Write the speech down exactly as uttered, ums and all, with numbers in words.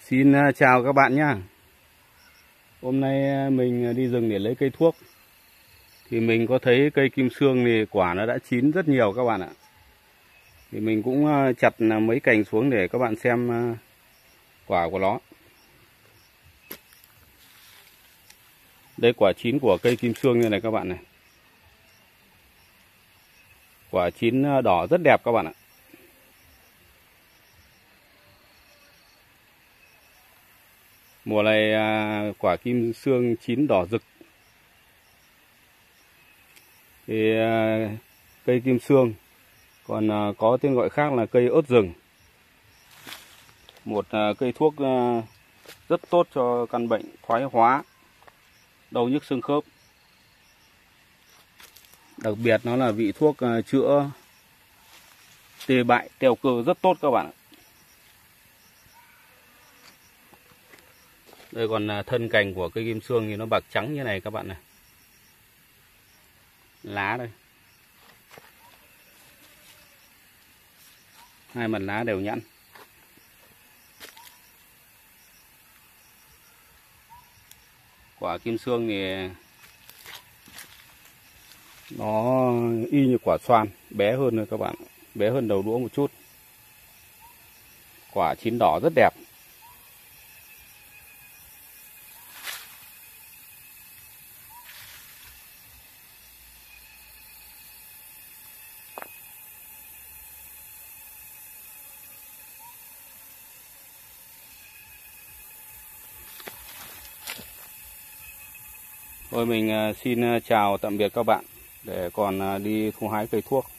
Xin chào các bạn nhé. Hôm nay mình đi rừng để lấy cây thuốc. Thì mình có thấy cây kim xương thì quả nó đã chín rất nhiều các bạn ạ. Thì mình cũng chặt mấy cành xuống để các bạn xem quả của nó. Đây quả chín của cây kim xương như này các bạn này. Quả chín đỏ rất đẹp các bạn ạ. Mùa này quả kim xương chín đỏ rực. Thì cây kim xương còn có tên gọi khác là cây ớt rừng. Một cây thuốc rất tốt cho căn bệnh thoái hóa, đau nhức xương khớp. Đặc biệt nó là vị thuốc chữa tê bại, teo cơ rất tốt các bạn ạ. Đây còn thân cành của cây kim xương thì nó bạc trắng như này các bạn này. Lá đây. Hai mặt lá đều nhẵn. Quả kim xương thì nó y như quả xoan, bé hơn nữa các bạn, bé hơn đầu đũa một chút. Quả chín đỏ rất đẹp. Thôi mình xin chào tạm biệt các bạn, để còn đi thu hái cây thuốc.